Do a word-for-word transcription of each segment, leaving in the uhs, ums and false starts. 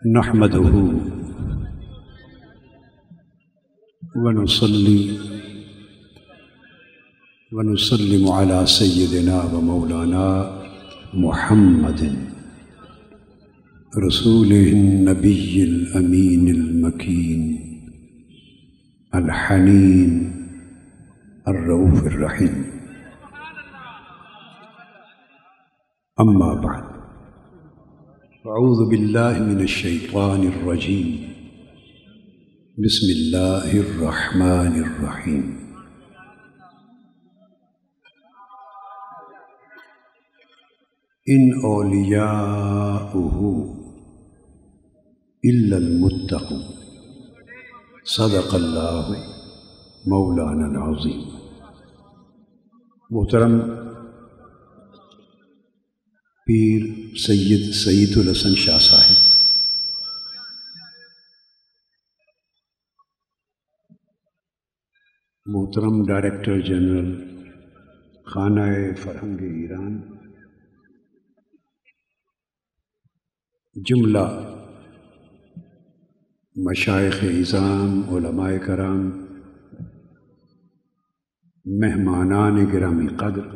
نحمده ونصلي ونسلم على سيدنا ومولانا محمد رسوله النبي الأمين المكين الحنين الرؤوف الرحيم. أما بعد، أعوذ بالله من الشيطان الرجيم. بسم الله الرحمن الرحيم. إن أولياؤه إلا المتقون. صدق الله مولانا العظيم. محترم پیر سید سعید الحسن شاہ صاحب، محترم ڈائریکٹر جنرل خانہ فرہنگ ایران، جملہ مشائخ اعظام، علماء کرام، مہمانان گرامی قدر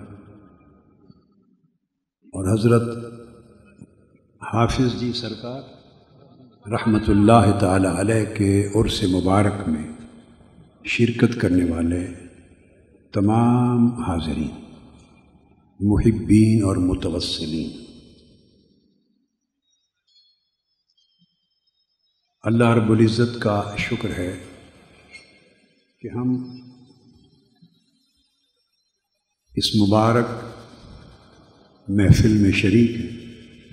اور حضرت حافظ جی سرکار رحمۃ اللہ تعالی علیہ کے عرس مبارک میں شرکت کرنے والے تمام حاضرین، محبین اور متوسلین، اللہ رب العزت کا شکر ہے کہ ہم اس مبارک محفل میں شریک ہیں،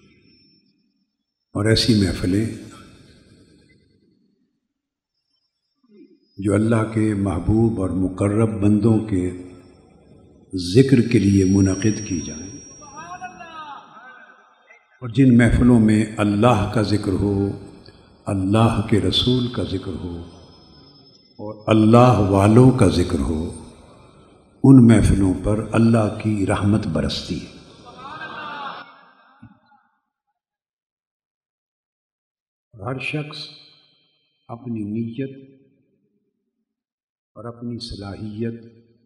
اور ایسی محفلیں جو اللہ کے محبوب اور مقرب بندوں کے ذکر کے لیے منعقد کی جائیں، اور جن محفلوں میں اللہ کا ذکر ہو، اللہ کے رسول کا ذکر ہو اور اللہ والوں کا ذکر ہو، ان محفلوں پر اللہ کی رحمت برستی ہے۔ ہر شخص اپنی نیت اور اپنی صلاحیت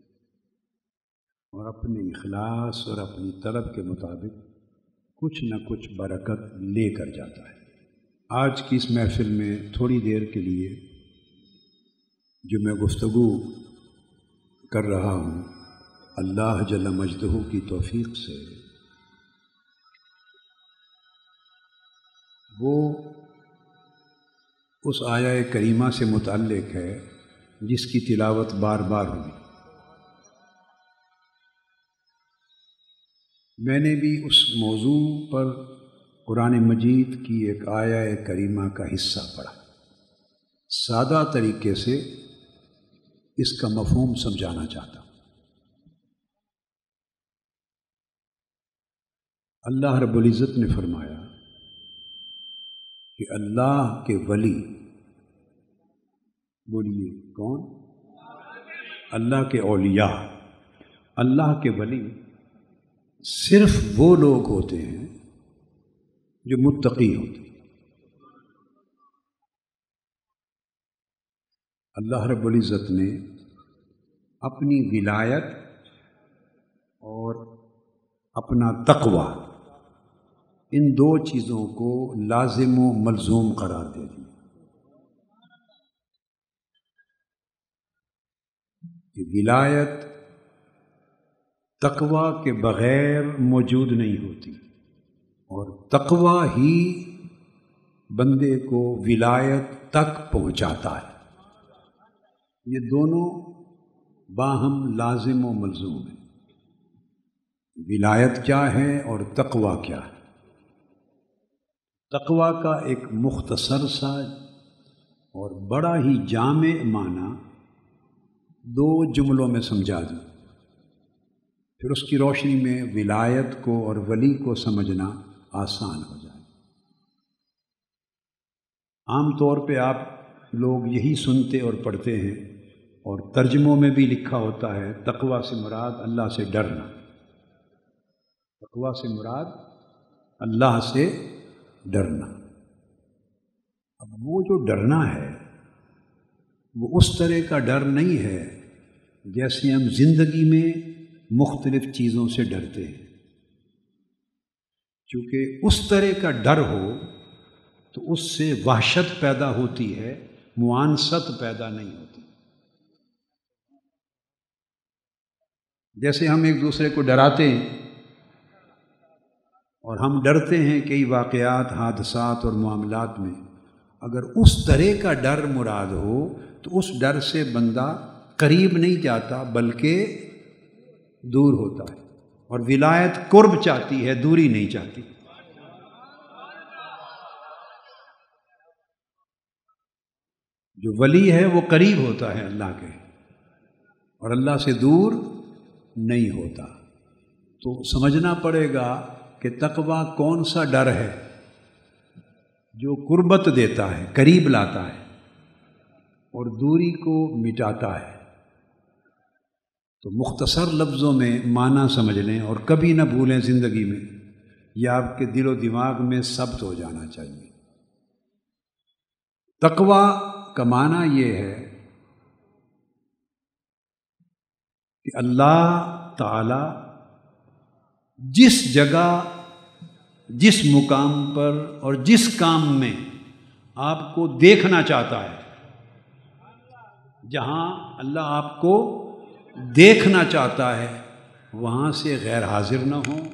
اور اپنے اخلاص اور اپنی طلب کے مطابق کچھ نہ کچھ برکت لے کر جاتا ہے۔ آج کی اس محفل میں تھوڑی دیر کے لیے جو میں گفتگو کر رہا ہوں، اللہ جل مجدہ کی توفیق سے وہ اس آیہ کریمہ سے متعلق ہے جس کی تلاوت بار بار ہوئی۔ میں نے بھی اس موضوع پر قرآن مجید کی ایک آیہ کریمہ کا حصہ پڑھا، سادہ طریقے سے اس کا مفہوم سمجھانا چاہتا ہوں۔ اللہ رب العزت نے فرمایا کہ اللہ کے ولی، بولیے کون؟ اللہ کے اولیاء، اللہ کے ولی صرف وہ لوگ ہوتے ہیں جو متقی ہوتے ہیں۔ اللہ رب العزت نے اپنی ولایت اور اپنا تقوی، ان دو چیزوں کو لازم و ملزوم قرار دے دیا کہ ولایت تقوی کے بغیر موجود نہیں ہوتی، اور تقوی ہی بندے کو ولایت تک پہنچاتا ہے۔ یہ دونوں باہم لازم و ملزوم ہیں۔ ولایت کیا ہے اور تقوی کیا ہے؟ تقوی کا ایک مختصر سا اور بڑا ہی جامع معنی دو جملوں میں سمجھا دوں، پھر اس کی روشنی میں ولایت کو اور ولی کو سمجھنا آسان ہو جائے۔ عام طور پہ آپ لوگ یہی سنتے اور پڑھتے ہیں، اور ترجموں میں بھی لکھا ہوتا ہے تقوی سے مراد اللہ سے ڈرنا، تقوی سے مراد اللہ سے ڈرنا۔ اب وہ جو ڈرنا ہے وہ اس طرح کا ڈر نہیں ہے جیسے ہم زندگی میں مختلف چیزوں سے ڈرتے ہیں. چونکہ اس طرح کا ڈر ہو تو اس سے وحشت پیدا ہوتی ہے، معانست پیدا نہیں ہوتی. جیسے ہم ایک دوسرے کو ڈراتے ہیں اور ہم ڈرتے ہیں کئی واقعات، حادثات اور معاملات میں، اگر اس طرح کا ڈر مراد ہو تو اس ڈر سے بندہ قریب نہیں جاتا بلکہ دور ہوتا ہے. اور ولایت قرب چاہتی ہے، دوری نہیں چاہتی. جو ولی ہے وہ قریب ہوتا ہے اللہ کے اور اللہ سے دور نہیں ہوتا. تو سمجھنا پڑے گا کہ تقویٰ کون سا ڈر ہے جو قربت دیتا ہے، قریب لاتا ہے اور دوری کو مٹاتا ہے. تو مختصر لفظوں میں معنی سمجھ لیں اور کبھی نہ بھولیں زندگی میں، یہ آپ کے دل و دماغ میں ثبت ہو جانا چاہیے. تقویٰ کا معنی یہ ہے کہ اللہ تعالی جس جگہ، جس مقام پر اور جس کام میں آپ کو دیکھنا چاہتا ہے، جہاں اللہ آپ کو دیکھنا چاہتا ہے وہاں سے غیر حاضر نہ ہو،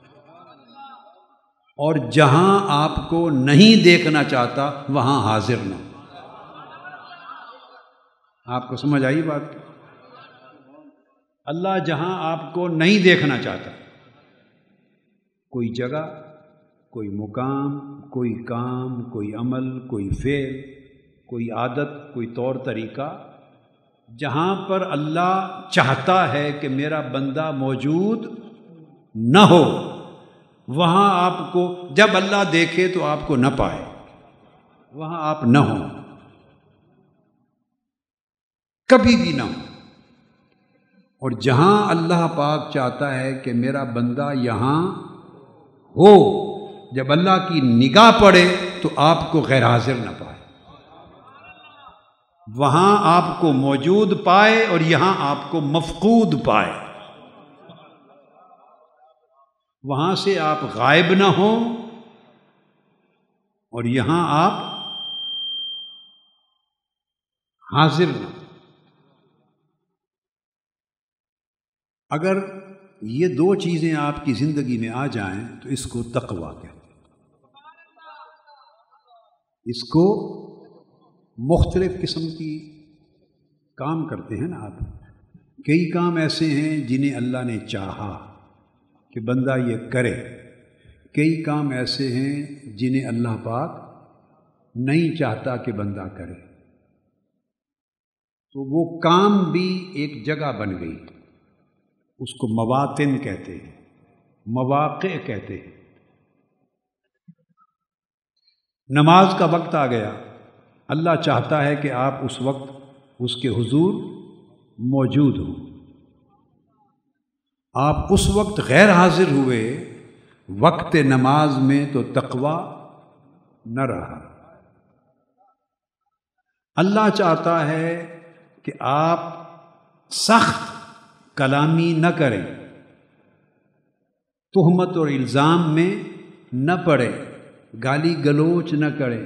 اور جہاں آپ کو نہیں دیکھنا چاہتا وہاں حاضر نہ ہو. آپ کو سمجھ آئی بات؟ اللہ جہاں آپ کو نہیں دیکھنا چاہتا، کوئی جگہ، کوئی مقام، کوئی کام، کوئی عمل، کوئی فعل، کوئی عادت، کوئی طور طریقہ، جہاں پر اللہ چاہتا ہے کہ میرا بندہ موجود نہ ہو، وہاں آپ کو جب اللہ دیکھے تو آپ کو نہ پائے، وہاں آپ نہ ہوں، کبھی بھی نہ ہوں. اور جہاں اللہ پاک چاہتا ہے کہ میرا بندہ یہاں ہو، جب اللہ کی نگاہ پڑے تو آپ کو غیر حاضر نہ پائے، وہاں آپ کو موجود پائے اور یہاں آپ کو مفقود پائے. وہاں سے آپ غائب نہ ہوں اور یہاں آپ حاضر نہ ہوں. اگر یہ دو چیزیں آپ کی زندگی میں آ جائیں تو اس کو تقویٰ کہتے ہیں. اس کو مختلف قسم کی کام کرتے ہیں نا آپ. کئی کام ایسے ہیں جنہیں اللہ نے چاہا کہ بندہ یہ کرے، کئی کام ایسے ہیں جنہیں اللہ پاک نہیں چاہتا کہ بندہ کرے. تو وہ کام بھی ایک جگہ بن گئی، اس کو مواطن کہتے ہیں، مواقع کہتے ہیں. نماز کا وقت آ گیا، اللہ چاہتا ہے کہ آپ اس وقت اس کے حضور موجود ہوں. آپ اس وقت غیر حاضر ہوئے وقت نماز میں تو تقویٰ نہ رہا. اللہ چاہتا ہے کہ آپ سخت کلامی نہ کریں، تہمت اور الزام میں نہ پڑیں، گالی گلوچ نہ کریں،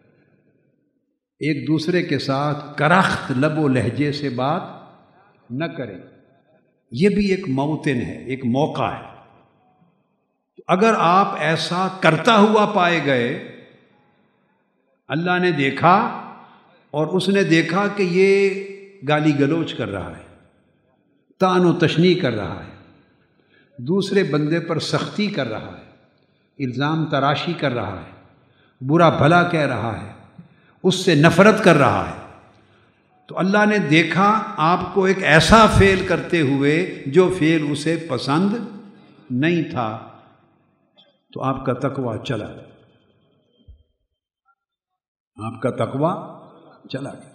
ایک دوسرے کے ساتھ کرخت لب و لہجے سے بات نہ کریں. یہ بھی ایک موطن ہے، ایک موقع ہے. اگر آپ ایسا کرتا ہوا پائے گئے، اللہ نے دیکھا اور اس نے دیکھا کہ یہ گالی گلوچ کر رہا ہے، طعن و تشنیع کر رہا ہے، دوسرے بندے پر سختی کر رہا ہے، الزام تراشی کر رہا ہے، برا بھلا کہہ رہا ہے، اس سے نفرت کر رہا ہے، تو اللہ نے دیکھا آپ کو ایک ایسا فعل کرتے ہوئے جو فعل اسے پسند نہیں تھا، تو آپ کا تقویٰ چلا گیا، آپ کا تقویٰ چلا گیا.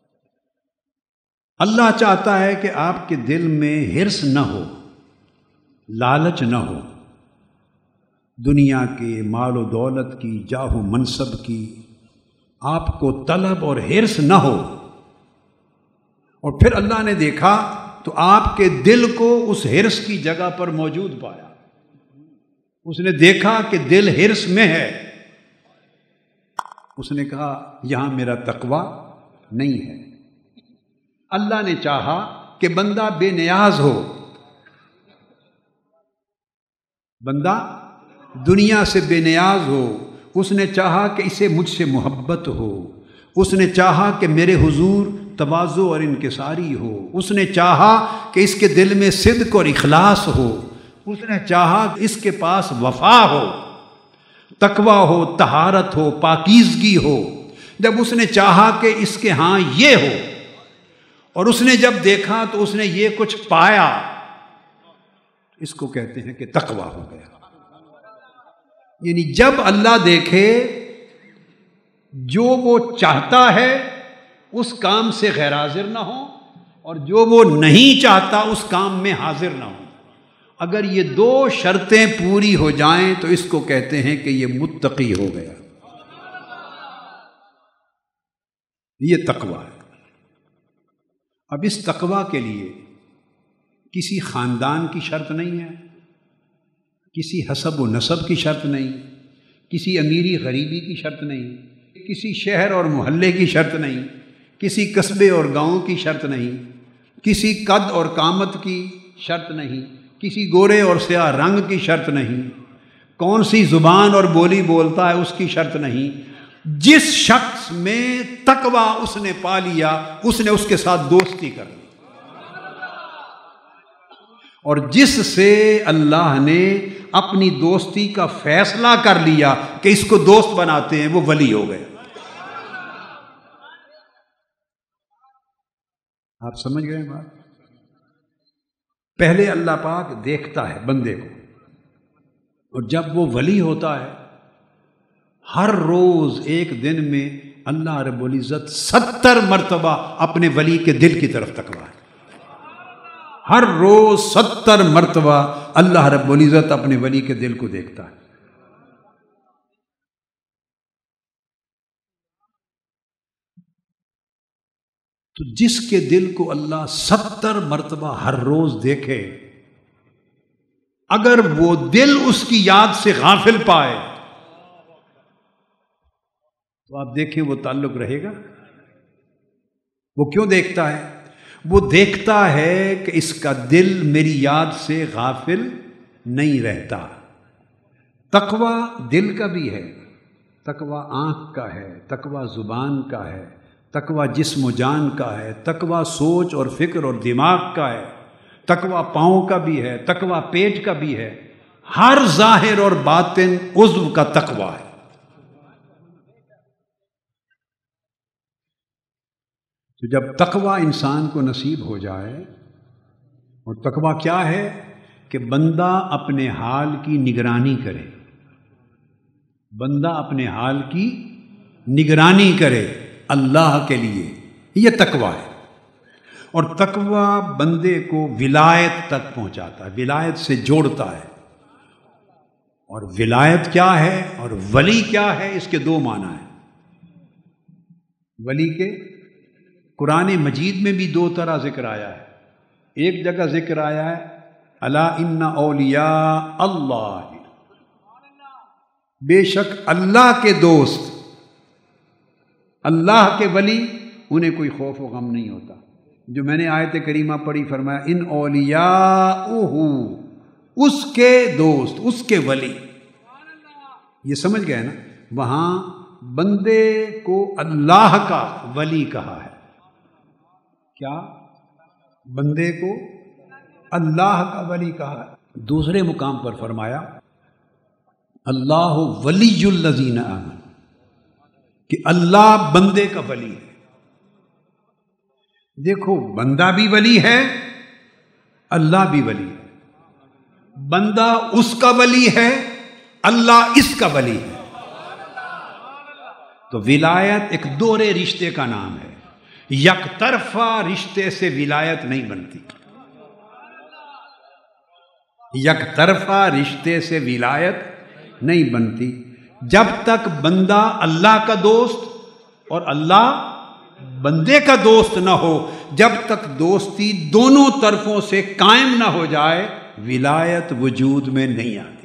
اللہ چاہتا ہے کہ آپ کے دل میں حرص نہ ہو، لالچ نہ ہو، دنیا کے، مال و دولت کی، جاہ و منصب کی، آپ کو طلب اور حرص نہ ہو، اور پھر اللہ نے دیکھا تو آپ کے دل کو اس حرص کی جگہ پر موجود پایا، اس نے دیکھا کہ دل حرص میں ہے، اس نے کہا یہاں میرا تقویٰ نہیں ہے۔ اللہ نے چاہا کہ بندہ بے نیاز ہو، بندہ دنیا سے بے نیاز ہو، اس نے چاہا کہ اسے مجھ سے محبت ہو، اس نے چاہا کہ میرے حضور تواضع اور انکساری ہو، اس نے چاہا کہ اس کے دل میں صدق اور اخلاص ہو، اس نے چاہا کہ اس کے پاس وفا ہو، تقویٰ ہو، طہارت ہو، پاکیزگی ہو۔ جب اس نے چاہا کہ اس کے ہاں یہ ہو، اور اس نے جب دیکھا تو اس نے یہ کچھ پایا، اس کو کہتے ہیں کہ تقویٰ ہو گیا۔ یعنی جب اللہ دیکھے جو وہ چاہتا ہے اس کام سے غیر حاضر نہ ہو، اور جو وہ نہیں چاہتا اس کام میں حاضر نہ ہو، اگر یہ دو شرطیں پوری ہو جائیں تو اس کو کہتے ہیں کہ یہ متقی ہو گیا، یہ تقویٰ ہے۔ اب اس تقویٰ کے لیے کسی خاندان کی شرط نہیں ہے، کسی حسب و نسب کی شرط نہیں، کسی امیری غریبی کی شرط نہیں، کسی شہر اور محلے کی شرط نہیں، کسی قصبے اور گاؤں کی شرط نہیں، کسی قد اور قامت کی شرط نہیں، کسی گورے اور سیاہ رنگ کی شرط نہیں، کون سی زبان اور بولی بولتا ہے اس کی شرط نہیں۔ جس شخص میں تقویٰ اس نے پا لیا اس نے اس کے ساتھ دوستی کر لی، اور جس سے اللہ نے اپنی دوستی کا فیصلہ کر لیا کہ اس کو دوست بناتے ہیں، وہ ولی ہو گئے۔ آپ سمجھ گئے بات؟ پہلے اللہ پاک دیکھتا ہے بندے کو، اور جب وہ ولی ہوتا ہے ہر روز ایک دن میں اللہ رب العزت ستر مرتبہ اپنے ولی کے دل کی طرف تکوا ہے، ہر روز ستر مرتبہ اللہ رب العزت اپنے ولی کے دل کو دیکھتا ہے۔ تو جس کے دل کو اللہ ستر مرتبہ ہر روز دیکھے، اگر وہ دل اس کی یاد سے غافل پائے تو آپ دیکھیں وہ تعلق رہے گا؟ وہ کیوں دیکھتا ہے؟ وہ دیکھتا ہے کہ اس کا دل میری یاد سے غافل نہیں رہتا۔ تقویٰ دل کا بھی ہے، تقویٰ آنکھ کا ہے، تقویٰ زبان کا ہے، تقویٰ جسم و جان کا ہے، تقویٰ سوچ اور فکر اور دماغ کا ہے، تقویٰ پاؤں کا بھی ہے، تقویٰ پیٹ کا بھی ہے، ہر ظاہر اور باطن عضو کا تقویٰ ہے۔ تو جب تقویٰ انسان کو نصیب ہو جائے، اور تقویٰ کیا ہے کہ بندہ اپنے حال کی نگرانی کرے، بندہ اپنے حال کی نگرانی کرے اللہ کے لیے، یہ تقویٰ ہے۔ اور تقویٰ بندے کو ولایت تک پہنچاتا ہے، ولایت سے جوڑتا ہے۔ اور ولایت کیا ہے اور ولی کیا ہے، اس کے دو معنی ہیں۔ ولی کے قرآن مجید میں بھی دو طرح ذکر آیا ہے۔ ایک جگہ ذکر آیا ہے الا ان اولیاء اللہ، بے شک اللہ کے دوست، اللہ کے ولی، انہیں کوئی خوف و غم نہیں ہوتا۔ جو میں نے آیت کریمہ پڑھی، فرمایا ان اولیاءہ، اس کے دوست، اس کے ولی۔ یہ سمجھ گئے نا؟ وہاں بندے کو اللہ کا ولی کہا ہے۔ کیا؟ بندے کو اللہ کا ولی کہا ہے۔ دوسرے مقام پر فرمایا اللہ ولی الذین آمنوا، کہ اللہ بندے کا ولی ہے۔ دیکھو، بندہ بھی ولی ہے، اللہ بھی ولی ہے۔ بندہ اس کا ولی ہے، اللہ اس کا ولی ہے۔ تو ولایت ایک دوہرے رشتے کا نام ہے، یک طرفہ رشتے سے ولایت نہیں بنتی۔ یک طرفہ رشتے سے ولایت نہیں بنتی۔ جب تک بندہ اللہ کا دوست اور اللہ بندے کا دوست نہ ہو، جب تک دوستی دونوں طرفوں سے قائم نہ ہو جائے ولایت وجود میں نہیں آتی۔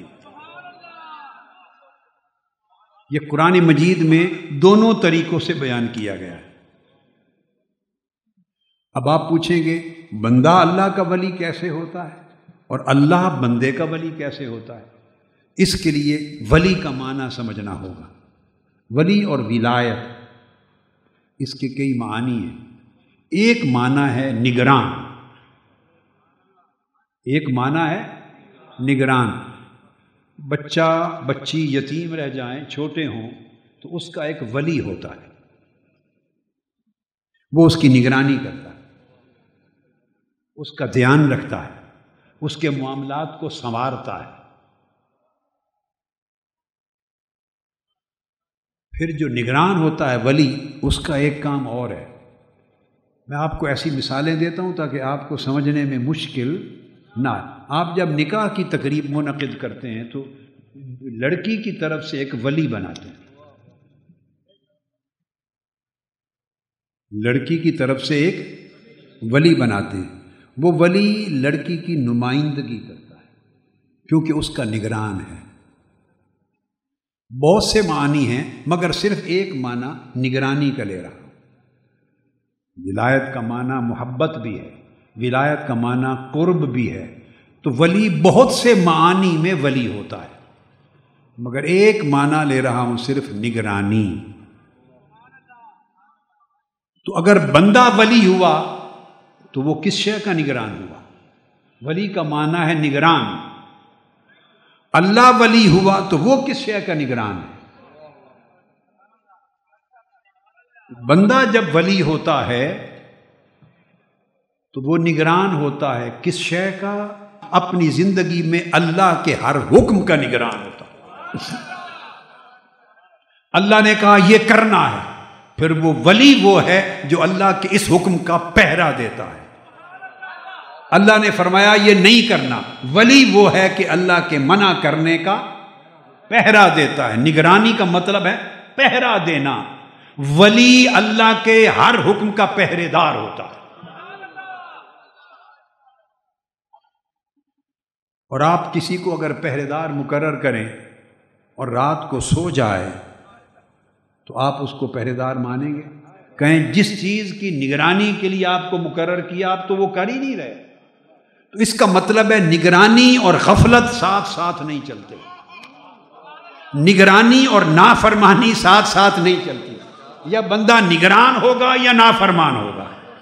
یہ قرآن مجید میں دونوں طریقوں سے بیان کیا گیا ہے۔ اب آپ پوچھیں گے بندہ اللہ کا ولی کیسے ہوتا ہے اور اللہ بندے کا ولی کیسے ہوتا ہے؟ اس کے لیے ولی کا معنی سمجھنا ہوگا۔ ولی اور ولایت اس کے کئی معنی ہیں۔ ایک معنی ہے نگران، ایک معنی ہے نگران۔ بچہ بچی یتیم رہ جائیں، چھوٹے ہوں، تو اس کا ایک ولی ہوتا ہے، وہ اس کی نگرانی کرتا ہے، اس کا دھیان رکھتا ہے، اس کے معاملات کو سنوارتا ہے۔ پھر جو نگران ہوتا ہے ولی، اس کا ایک کام اور ہے۔ میں آپ کو ایسی مثالیں دیتا ہوں تاکہ آپ کو سمجھنے میں مشکل نہ آئے۔ آپ جب نکاح کی تقریب منعقد کرتے ہیں تو لڑکی کی طرف سے ایک ولی بناتے ہیں، لڑکی کی طرف سے ایک ولی بناتے ہیں۔ وہ ولی لڑکی کی نمائندگی کرتا ہے کیونکہ اس کا نگران ہے۔ بہت سے معنی ہیں مگر صرف ایک معنی نگرانی کا لے رہا ہوں۔ ولایت کا معنی محبت بھی ہے، ولایت کا معنی قرب بھی ہے، تو ولی بہت سے معانی میں ولی ہوتا ہے، مگر ایک معنی لے رہا ہوں صرف نگرانی۔ تو اگر بندہ ولی ہوا تو وہ کس شے کا نگران ہوا؟ ولی کا معنی ہے نگران۔ اللہ ولی ہوا تو وہ کس شے کا نگران ہے؟ بندہ جب ولی ہوتا ہے تو وہ نگران ہوتا ہے کس شے کا؟ اپنی زندگی میں اللہ کے ہر حکم کا نگران ہوتا ہے۔ اللہ نے کہا یہ کرنا ہے، پھر وہ ولی وہ ہے جو اللہ کے اس حکم کا پہرا دیتا ہے۔ اللہ نے فرمایا یہ نہیں کرنا، ولی وہ ہے کہ اللہ کے منع کرنے کا پہرا دیتا ہے۔ نگرانی کا مطلب ہے پہرا دینا۔ ولی اللہ کے ہر حکم کا پہرے دار ہوتا ہے۔ اور آپ کسی کو اگر پہرے دار مقرر کریں اور رات کو سو جائے تو آپ اس کو پہرے دار مانیں گے؟ کہیں جس چیز کی نگرانی کے لیے آپ کو مقرر کیا آپ تو وہ کر ہی نہیں رہے، تو اس کا مطلب ہے نگرانی اور غفلت ساتھ ساتھ نہیں چلتے، نگرانی اور نافرمانی ساتھ ساتھ نہیں چلتی۔ یا بندہ نگران ہوگا یا نافرمان ہوگا۔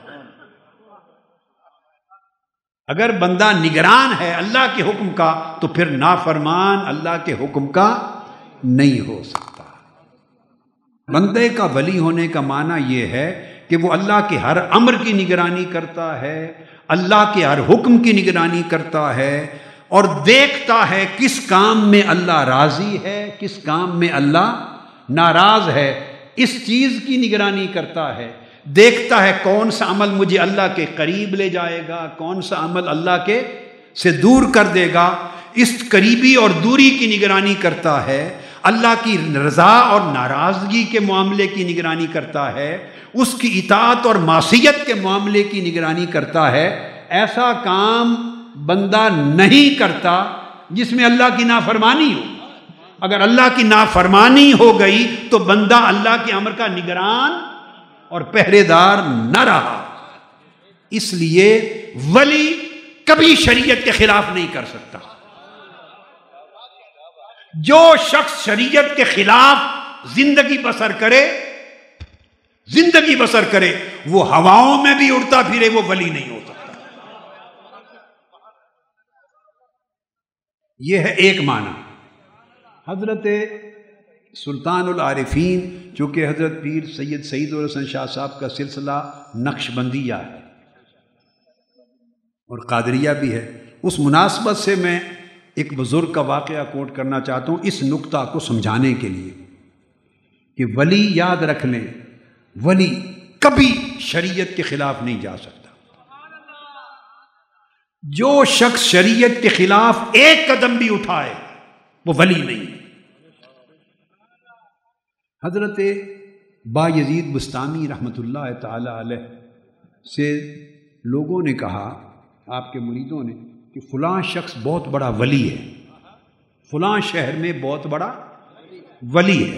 اگر بندہ نگران ہے اللہ کے حکم کا تو پھر نافرمان اللہ کے حکم کا نہیں ہو سکتا۔ بندے کا ولی ہونے کا معنی یہ ہے کہ وہ اللہ کے ہر امر کی نگرانی کرتا ہے، اللہ کے ہر حکم کی نگرانی کرتا ہے، اور دیکھتا ہے کس کام میں اللہ راضی ہے، کس کام میں اللہ ناراض ہے، اس چیز کی نگرانی کرتا ہے۔ دیکھتا ہے کون سا عمل مجھے اللہ کے قریب لے جائے گا، کون سا عمل اللہ کے سے دور کر دے گا، اس قریبی اور دوری کی نگرانی کرتا ہے، اللہ کی رضا اور ناراضگی کے معاملے کی نگرانی کرتا ہے، اس کی اطاعت اور معصیت کے معاملے کی نگرانی کرتا ہے۔ ایسا کام بندہ نہیں کرتا جس میں اللہ کی نافرمانی ہو۔ اگر اللہ کی نافرمانی ہو گئی تو بندہ اللہ کے امر کا نگران اور پہرے دار نہ رہا۔ اس لیے ولی کبھی شریعت کے خلاف نہیں کر سکتا۔ جو شخص شریعت کے خلاف زندگی بسر کرے زندگی بسر کرے وہ ہواؤں میں بھی اڑتا پھرے، وہ ولی نہیں ہو سکتا۔ یہ ہے ایک معنی۔ حضرت سلطان العارفین، چونکہ حضرت پیر سید سعید الحسن شاہ صاحب کا سلسلہ نقش بندیہ ہے اور قادریہ بھی ہے، اس مناسبت سے میں ایک بزرگ کا واقعہ کوٹ کرنا چاہتا ہوں اس نقطہ کو سمجھانے کے لیے کہ ولی، یاد رکھ لیں، ولی کبھی شریعت کے خلاف نہیں جا سکتا۔ جو شخص شریعت کے خلاف ایک قدم بھی اٹھائے وہ ولی نہیں۔ حضرت با یزید بستامی رحمۃ اللہ تعالی علیہ سے لوگوں نے کہا، آپ کے مریدوں نے، کہ فلاں شخص بہت بڑا ولی ہے، فلاں شہر میں بہت بڑا ولی ہے۔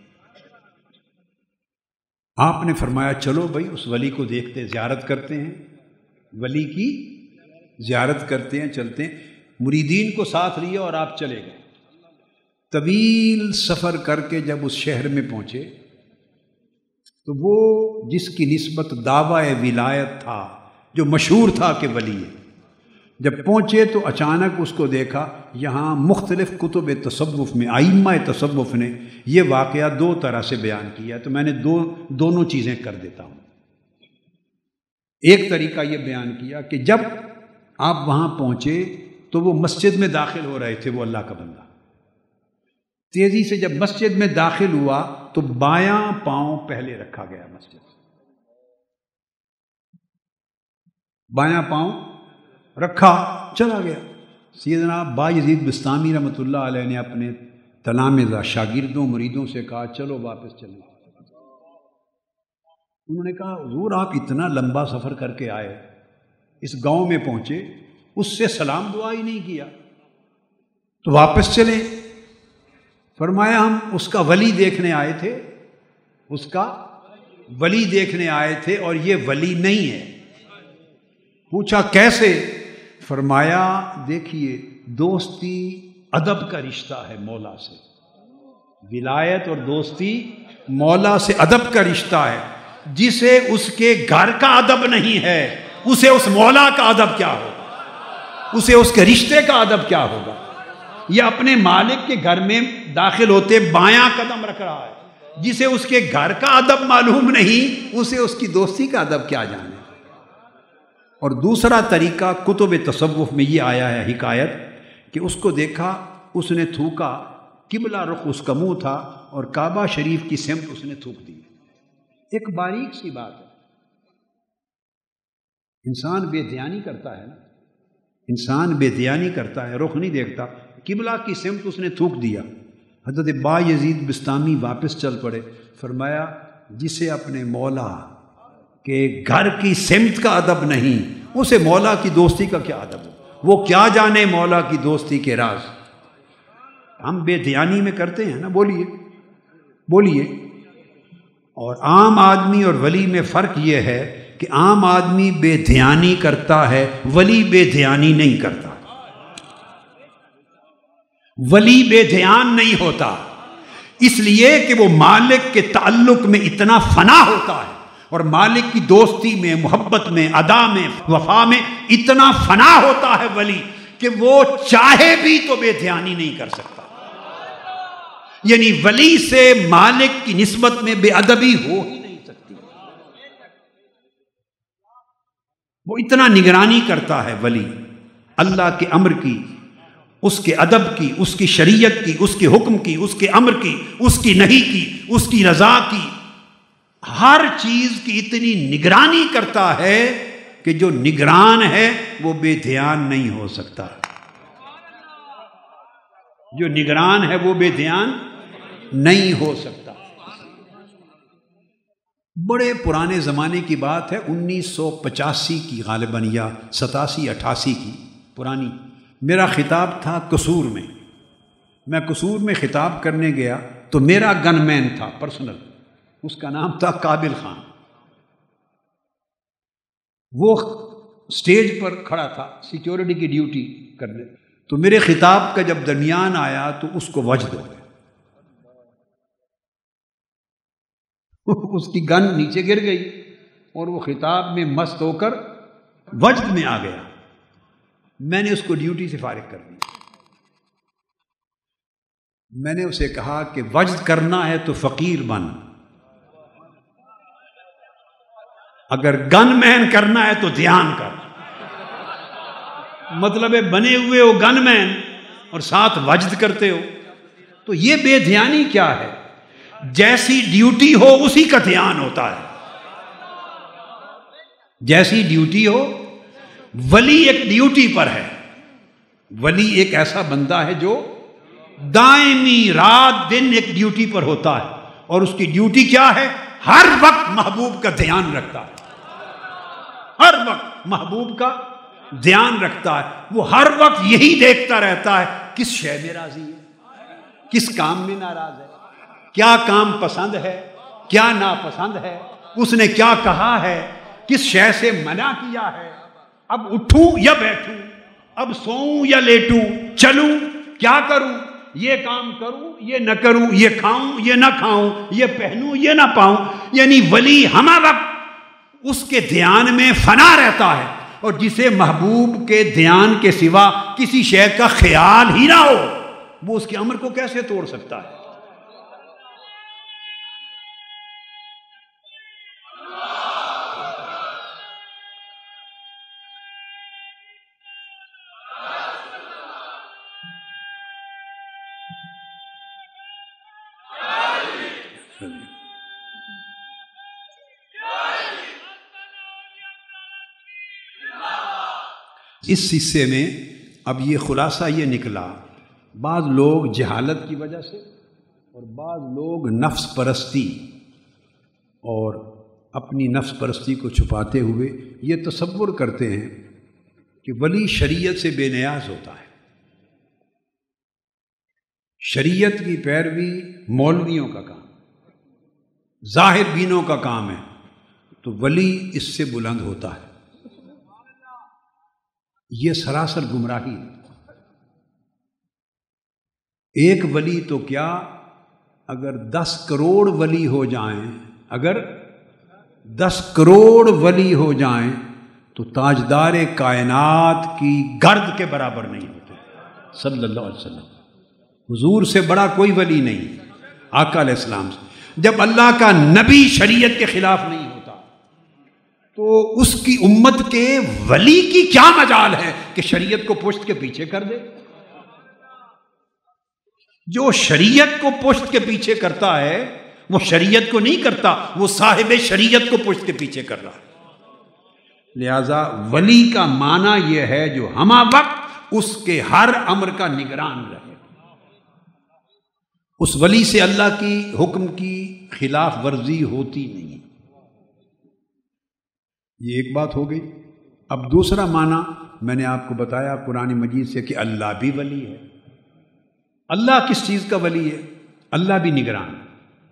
آپ نے فرمایا چلو بھائی اس ولی کو دیکھتے ہیں، زیارت کرتے ہیں، ولی کی زیارت کرتے ہیں، چلتے ہیں۔ مریدین کو ساتھ لیا اور آپ چلے گئے۔ طویل سفر کر کے جب اس شہر میں پہنچے تو وہ جس کی نسبت دعویٰ ولایت تھا، جو مشہور تھا کہ ولی ہے، جب پہنچے تو اچانک اس کو دیکھا یہاں مختلف کتب تصوف میں، ائمہ تصوف نے یہ واقعہ دو طرح سے بیان کیا، تو میں نے دو دونوں چیزیں کر دیتا ہوں۔ ایک طریقہ یہ بیان کیا کہ جب آپ وہاں پہنچے تو وہ مسجد میں داخل ہو رہے تھے، وہ اللہ کا بندہ تیزی سے جب مسجد میں داخل ہوا تو بایاں پاؤں پہلے رکھا گیا، مسجد بایاں پاؤں رکھا، چلا گیا۔ سیدنا با یزید بستامی رحمۃ اللہ علیہ نے اپنے تلامذہ شاگردوں مریدوں سے کہا چلو واپس چلیں۔ انہوں نے کہا حضور آپ اتنا لمبا سفر کر کے آئے، اس گاؤں میں پہنچے، اس سے سلام دعا ہی نہیں کیا، تو واپس چلیں۔ فرمایا ہم اس کا ولی دیکھنے آئے تھے، اس کا ولی دیکھنے آئے تھے اور یہ ولی نہیں ہے۔ پوچھا کیسے؟ فرمایا دیکھیے دوستی ادب کا رشتہ ہے مولا سے، ولایت اور دوستی مولا سے ادب کا رشتہ ہے، جسے اس کے گھر کا ادب نہیں ہے اسے اس مولا کا ادب کیا ہوگا، اسے اس کے رشتے کا ادب کیا ہوگا۔ یہ اپنے مالک کے گھر میں داخل ہوتے بایاں قدم رکھ رہا ہے، جسے اس کے گھر کا ادب معلوم نہیں اسے اس کی دوستی کا ادب کیا جانے۔ اور دوسرا طریقہ کتب تصوف میں یہ آیا ہے حکایت کہ اس کو دیکھا، اس نے تھوکا، قبلہ رخ اس کا منہ تھا اور کعبہ شریف کی سمت اس نے تھوک دی۔ ایک باریک سی بات ہے، انسان بے دھیانی کرتا ہے نا، انسان بے دھیانی کرتا ہے، رخ نہیں دیکھتا، قبلہ کی سمت اس نے تھوک دیا۔ حضرت با یزید بستامی واپس چل پڑے، فرمایا جسے اپنے مولا کہ گھر کی سمت کا ادب نہیں اسے مولا کی دوستی کا کیا ادب ہو، وہ کیا جانے مولا کی دوستی کے راز۔ ہم بے دھیانی میں کرتے ہیں نا، بولیے بولیے اور عام آدمی اور ولی میں فرق یہ ہے کہ عام آدمی بے دھیانی کرتا ہے، ولی بے دھیانی نہیں کرتا۔ ولی بے دھیان نہیں ہوتا اس لیے کہ وہ مالک کے تعلق میں اتنا فنا ہوتا ہے، اور مالک کی دوستی میں، محبت میں، ادا میں، وفا میں اتنا فنا ہوتا ہے ولی کہ وہ چاہے بھی تو بے دھیانی نہیں کر سکتا۔ یعنی ولی سے مالک کی نسبت میں بے ادبی ہو ہی نہیں سکتی، وہ اتنا نگرانی کرتا ہے ولی اللہ کے امر کی، اس کے ادب کی، اس کی شریعت کی، اس کے حکم کی، اس کے امر کی، اس کی نہی کی، اس کی رضا کی، ہر چیز کی اتنی نگرانی کرتا ہے کہ جو نگران ہے وہ بے دھیان نہیں ہو سکتا، جو نگران ہے وہ بے دھیان نہیں ہو سکتا۔ بڑے پرانے زمانے کی بات ہے، انیس سو پچاسی کی غالباً یا ستاسی اٹھاسی کی پرانی، میرا خطاب تھا قصور میں، میں قصور میں خطاب کرنے گیا تو میرا گن مین تھا پرسنل، اس کا نام تھا قابل خان، وہ سٹیج پر کھڑا تھا سیکیورٹی کی ڈیوٹی کرنے، تو میرے خطاب کا جب درمیان آیا تو اس کو وجد ہو گیا، اس کی گن نیچے گر گئی اور وہ خطاب میں مست ہو کر وجد میں آ گیا۔ میں نے اس کو ڈیوٹی سے فارغ کر دی۔ میں نے اسے کہا کہ وجد کرنا ہے تو فقیر بن، اگر گن مین کرنا ہے تو دھیان کر۔ مطلب ہے بنے ہوئے ہو گن مین اور ساتھ وجد کرتے ہو، تو یہ بے دھیانی کیا ہے؟ جیسی ڈیوٹی ہو اسی کا دھیان ہوتا ہے، جیسی ڈیوٹی ہو۔ ولی ایک ڈیوٹی پر ہے، ولی ایک ایسا بندہ ہے جو دائمی رات دن ایک ڈیوٹی پر ہوتا ہے، اور اس کی ڈیوٹی کیا ہے؟ ہر وقت محبوب کا دھیان رکھتا ہے، ہر وقت محبوب کا دھیان رکھتا ہے، وہ ہر وقت یہی دیکھتا رہتا ہے کس شے میں راضی ہے، کس کام میں ناراض ہے، کیا کام پسند ہے، کیا ناپسند ہے، اس نے کیا کہا ہے، کس شے سے منع کیا ہے، اب اٹھوں یا بیٹھوں، اب سوؤں یا لیٹوں، چلوں کیا کروں، یہ کام کروں یہ نہ کروں، یہ کھاؤں یہ نہ کھاؤں، یہ پہنوں یہ نہ پاؤں۔ یعنی ولی ہمہ وقت اس کے دھیان میں فنا رہتا ہے، اور جسے محبوب کے دھیان کے سوا کسی شے کا خیال ہی نہ ہو، وہ اس کے امر کو کیسے توڑ سکتا ہے؟ اس حصے میں اب یہ خلاصہ یہ نکلا، بعض لوگ جہالت کی وجہ سے اور بعض لوگ نفس پرستی اور اپنی نفس پرستی کو چھپاتے ہوئے یہ تصور کرتے ہیں کہ ولی شریعت سے بے نیاز ہوتا ہے، شریعت کی پیروی مولویوں کا کام، ظاہر بینوں کا کام ہے، تو ولی اس سے بلند ہوتا ہے۔ یہ سراسر گمراہی ہے۔ ایک ولی تو کیا، اگر دس کروڑ ولی ہو جائیں، اگر دس کروڑ ولی ہو جائیں تو تاجدار کائنات کی گرد کے برابر نہیں ہوتے صلی اللہ علیہ وسلم۔ حضور سے بڑا کوئی ولی نہیں، آقا علیہ السلام سے۔ جب اللہ کا نبی شریعت کے خلاف نہیں ہوتا تو اس کی امت کے ولی کی کیا مجال ہے کہ شریعت کو پشت کے پیچھے کر دے؟ جو شریعت کو پشت کے پیچھے کرتا ہے وہ شریعت کو نہیں کرتا، وہ صاحب شریعت کو پشت کے پیچھے کر رہا ہے۔ لہذا ولی کا معنی یہ ہے جو ہمہ وقت اس کے ہر امر کا نگران رہے، اس ولی سے اللہ کی حکم کی خلاف ورزی ہوتی نہیں۔ یہ ایک بات ہو گئی۔ اب دوسرا معنی میں نے آپ کو بتایا قرآن مجید سے کہ اللہ بھی ولی ہے۔ اللہ کس چیز کا ولی ہے؟ اللہ بھی نگران ہے۔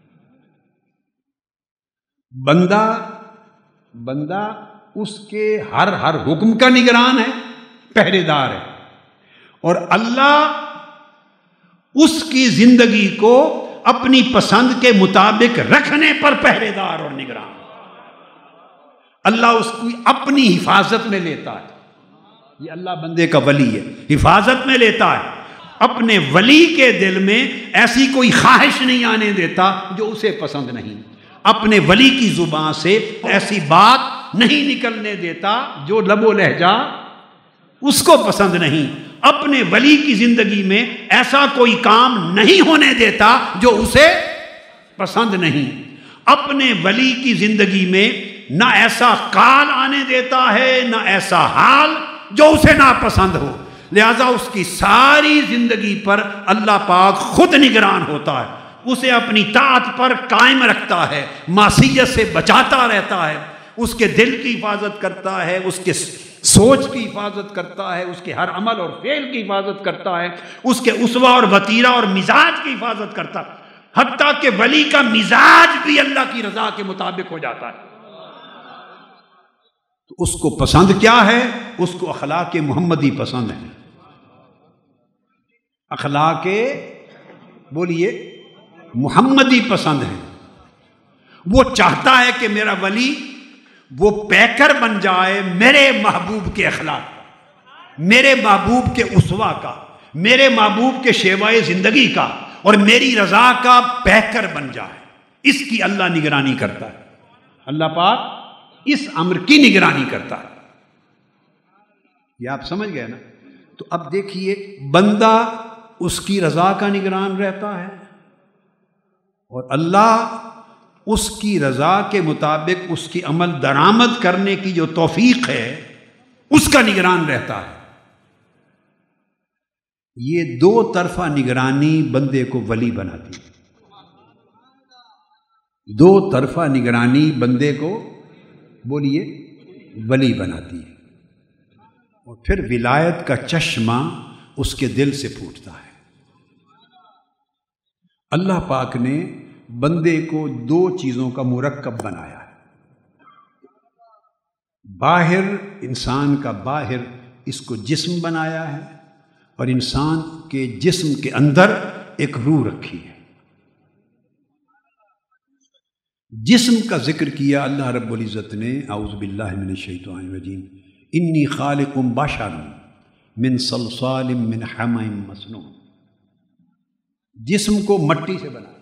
بندہ بندہ اس کے ہر ہر حکم کا نگران ہے، پہرے دار ہے، اور اللہ اس کی زندگی کو اپنی پسند کے مطابق رکھنے پر پہرے دار اور نگران ہے۔ اللہ اس کی اپنی حفاظت میں لیتا ہے، یہ اللہ بندے کا ولی ہے، حفاظت میں لیتا ہے، اپنے ولی کے دل میں ایسی کوئی خواہش نہیں آنے دیتا جو اسے پسند نہیں، اپنے ولی کی زبان سے ایسی بات نہیں نکلنے دیتا جو لب و لہجہ اس کو پسند نہیں، اپنے ولی کی زندگی میں ایسا کوئی کام نہیں ہونے دیتا جو اسے پسند نہیں، اپنے ولی کی زندگی میں نہ ایسا قال آنے دیتا ہے نہ ایسا حال جو اسے ناپسند ہو۔ لہذا اس کی ساری زندگی پر اللہ پاک خود نگران ہوتا ہے، اسے اپنی طاعت پر قائم رکھتا ہے، معصیت سے بچاتا رہتا ہے، اس کے دل کی حفاظت کرتا ہے، اس کے سوچ کی حفاظت کرتا ہے، اس کے ہر عمل اور فعل کی حفاظت کرتا ہے، اس کے اسوہ اور وتیرہ اور مزاج کی حفاظت کرتا ہے، حتیٰ کہ ولی کا مزاج بھی اللہ کی رضا کے مطابق ہو جاتا ہے۔ تو اس کو پسند کیا ہے؟ اس کو اخلاق محمدی پسند ہے، اخلاق بولیے محمدی پسند ہے۔ وہ چاہتا ہے کہ میرا ولی وہ پیکر بن جائے میرے محبوب کے اخلاق، میرے محبوب کے اسوہ کا، میرے محبوب کے شیوائے زندگی کا، اور میری رضا کا پیکر بن جائے۔ اس کی اللہ نگرانی کرتا ہے، اللہ پاک اس امر کی نگرانی کرتا ہے۔ یہ آپ سمجھ گئے نا؟ تو اب دیکھیے، بندہ اس کی رضا کا نگران رہتا ہے اور اللہ اس کی رضا کے مطابق اس کی عمل درآمد کرنے کی جو توفیق ہے اس کا نگران رہتا ہے۔ یہ دو طرفہ نگرانی بندے کو ولی بناتی ہے، دو طرفہ نگرانی بندے کو بولیے ولی بناتی ہے، اور پھر ولایت کا چشمہ اس کے دل سے پھوٹتا ہے۔ اللہ پاک نے بندے کو دو چیزوں کا مرکب بنایا ہے۔ باہر، انسان کا باہر اس کو جسم بنایا ہے، اور انسان کے جسم کے اندر ایک روح رکھی ہے۔ جسم کا ذکر کیا اللہ رب العزت نے، اعوذ باللہ من الشیطان الرجیم، انی خالق بشرا من صلصال من حمأ مسنون۔ جسم کو مٹی سے بنایا،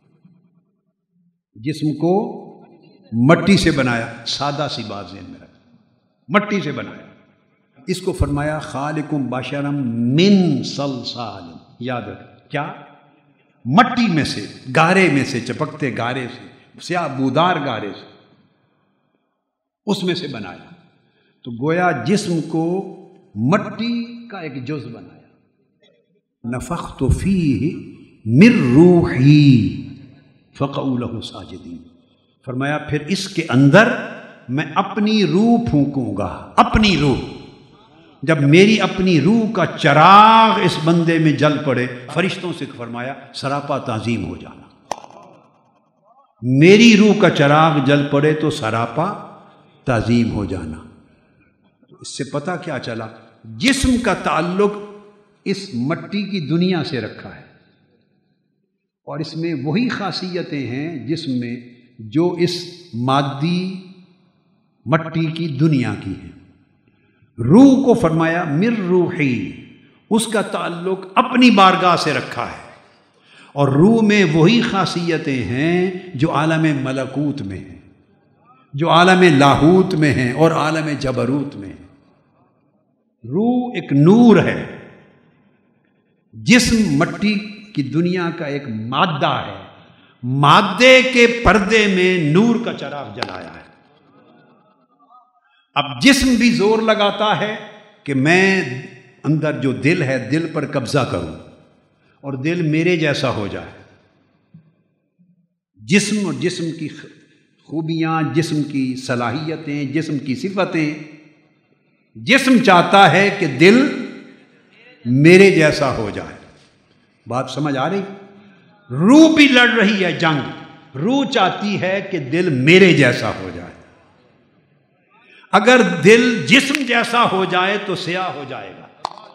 جسم کو مٹی سے بنایا، سادہ سی بات ذہن میں رکھ، مٹی سے بنایا۔ اس کو فرمایا خالق بشرا من صلصال، یاد رکھ، کیا؟ مٹی میں سے، گارے میں سے، چپکتے گارے سے، سیاہ بودار گارے سے، اس میں سے بنایا۔ تو گویا جسم کو مٹی کا ایک جز بنایا۔ نفخت فیہ من روحی فقعوا لہ ساجدین، فرمایا پھر اس کے اندر میں اپنی روح پھونکوں گا، اپنی روح۔ جب میری اپنی روح کا چراغ اس بندے میں جل پڑے، فرشتوں سے فرمایا سراپا تعظیم ہو جانا۔ میری روح کا چراغ جل پڑے تو سراپا تعظیم ہو جانا۔ اس سے پتہ کیا چلا؟ جسم کا تعلق اس مٹی کی دنیا سے رکھا ہے، اور اس میں وہی خاصیتیں ہیں جسم میں جو اس مادی مٹی کی دنیا کی ہیں۔ روح کو فرمایا من روحی، اس کا تعلق اپنی بارگاہ سے رکھا ہے، اور روح میں وہی خاصیتیں ہیں جو عالم ملکوت میں ہیں، جو عالم لاہوت میں ہیں اور عالم جبروت میں ہیں۔ روح ایک نور ہے، جسم مٹی کی دنیا کا ایک مادہ ہے، مادے کے پردے میں نور کا چراغ جلایا ہے۔ اب جسم بھی زور لگاتا ہے کہ میں اندر جو دل ہے دل پر قبضہ کروں اور دل میرے جیسا ہو جائے۔ جسم اور جسم کی خوبیاں، جسم کی صلاحیتیں، جسم کی صفتیں، جسم چاہتا ہے کہ دل میرے جیسا ہو جائے۔ بات سمجھ آ رہی؟ روح بھی لڑ رہی ہے جنگ، روح چاہتی ہے کہ دل میرے جیسا ہو جائے۔ اگر دل جسم جیسا ہو جائے تو سیاہ ہو جائے گا،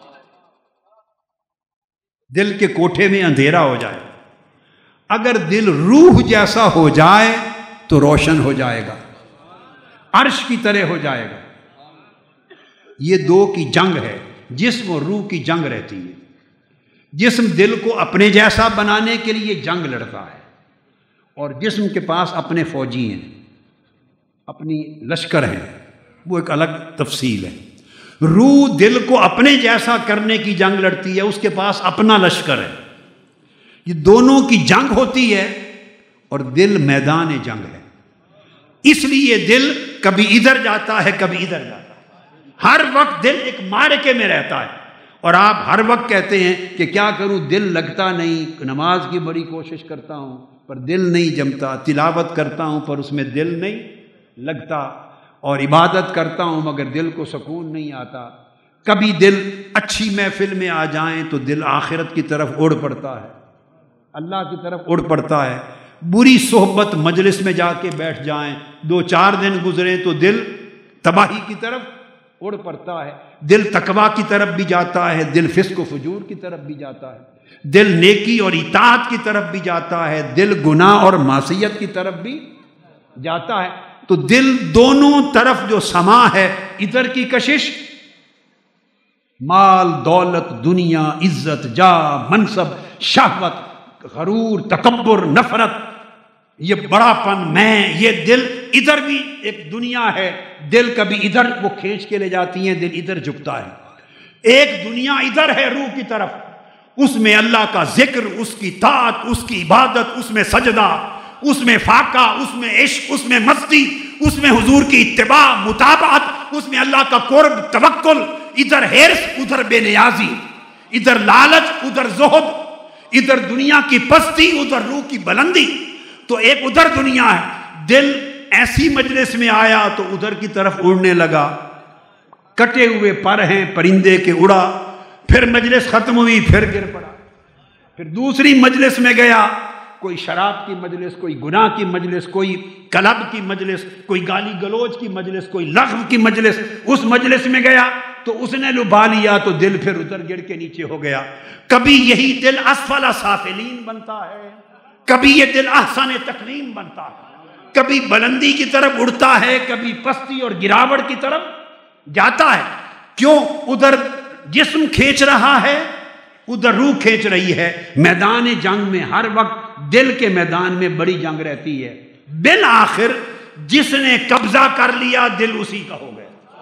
دل کے کوٹھے میں اندھیرا ہو جائے گا۔ اگر دل روح جیسا ہو جائے تو روشن ہو جائے گا، عرش کی طرح ہو جائے گا۔ یہ دو کی جنگ ہے، جسم اور روح کی جنگ رہتی ہے۔ جسم دل کو اپنے جیسا بنانے کے لیے جنگ لڑتا ہے، اور جسم کے پاس اپنے فوجی ہیں، اپنی لشکر ہیں، وہ ایک الگ تفصیل ہے۔ روح دل کو اپنے جیسا کرنے کی جنگ لڑتی ہے، اس کے پاس اپنا لشکر ہے۔ یہ دونوں کی جنگ ہوتی ہے، اور دل میدان جنگ ہے۔ اس لیے دل کبھی ادھر جاتا ہے، کبھی ادھر جاتا ہے۔ ہر وقت دل ایک معرکے میں رہتا ہے، اور آپ ہر وقت کہتے ہیں کہ کیا کروں، دل لگتا نہیں، نماز کی بڑی کوشش کرتا ہوں پر دل نہیں جمتا، تلاوت کرتا ہوں پر اس میں دل نہیں لگتا، اور عبادت کرتا ہوں مگر دل کو سکون نہیں آتا۔ کبھی دل اچھی محفل میں آ جائیں تو دل آخرت کی طرف اڑ پڑتا ہے، اللہ کی طرف اڑ پڑتا ہے۔ بری صحبت مجلس میں جا کے بیٹھ جائیں، دو چار دن گزرے تو دل تباہی کی طرف اڑ پڑتا ہے۔ دل تقویٰ کی طرف بھی جاتا ہے، دل فسق و فجور کی طرف بھی جاتا ہے، دل نیکی اور اطاعت کی طرف بھی جاتا ہے، دل گناہ اور معصیت کی طرف بھی جاتا ہے۔ تو دل دونوں طرف جو سما ہے، ادھر کی کشش مال، دولت، دنیا، عزت، جاہ، منصب، شہوت، غرور، تکبر، نفرت، یہ بڑا پن، میں، یہ دل ادھر بھی ایک دنیا ہے۔ دل کبھی ادھر وہ کھینچ کے لے جاتی ہیں، دل ادھر جھکتا ہے۔ ایک دنیا ادھر ہے روح کی طرف، اس میں اللہ کا ذکر، اس کی طاعت، اس کی عبادت، اس میں سجدہ، اس میں فاقہ، اس میں عشق، اس میں مستی، اس میں حضور کی اتباع، متابعت، اس میں اللہ کا قرب، توکل۔ ادھر ہرس، ادھر بے نیازی، ادھر لالچ، ادھر زہد، ادھر دنیا کی پستی، ادھر روح کی بلندی۔ تو ایک ادھر دنیا ہے. دل ایسی مجلس میں آیا تو ادھر کی طرف اڑنے لگا. کٹے ہوئے پر ہیں پرندے کے اڑا. پھر مجلس ختم ہوئی پھر گر پڑا. پھر دوسری مجلس میں گیا, کوئی شراب کی مجلس, کوئی گناہ کی مجلس, کوئی کلب کی مجلس, کوئی گالی گلوچ کی مجلس, کوئی لغو کی مجلس. اس مجلس میں گیا تو اس نے لبھا لیا تو دل پھر ادھر گر کے نیچے ہو گیا. کبھی یہی دل اسفل سافلین بنتا ہے, کبھی یہ دل احسن تقویم بنتا ہے, کبھی بلندی کی طرف اڑتا ہے, کبھی پستی اور گراوٹ کی طرف جاتا ہے. کیوں؟ ادھر جسم کھینچ رہا ہے, ادھر روح کھینچ رہی ہے. میدان جنگ میں ہر وقت دل کے میدان میں بڑی جنگ رہتی ہے. بالآخر جس نے قبضہ کر لیا دل اسی کا ہو گیا.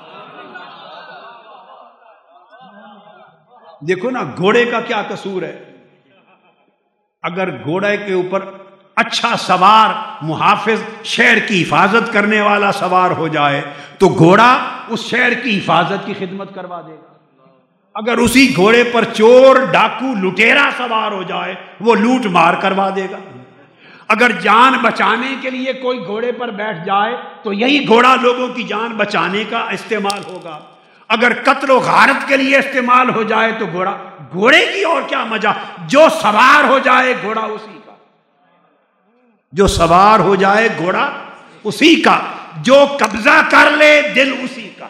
دیکھو نا گھوڑے کا کیا قصور ہے. اگر گھوڑے کے اوپر اچھا سوار, محافظ, شہر کی حفاظت کرنے والا سوار ہو جائے تو گھوڑا اس شہر کی حفاظت کی خدمت کروا دے گا. اگر اسی گھوڑے پر چور, ڈاکو, لٹیرا سوار ہو جائے وہ لوٹ مار کروا دے گا. اگر جان بچانے کے لیے کوئی گھوڑے پر بیٹھ جائے تو یہی گھوڑا لوگوں کی جان بچانے کا استعمال ہوگا. اگر قتل و غارت کے لیے استعمال ہو جائے تو گھوڑا, گھوڑے کی اور کیا مزہ. جو سوار ہو جائے گھوڑا اسی کا, جو سوار ہو جائے گھوڑا اسی کا, جو قبضہ کر لے دل اسی کا.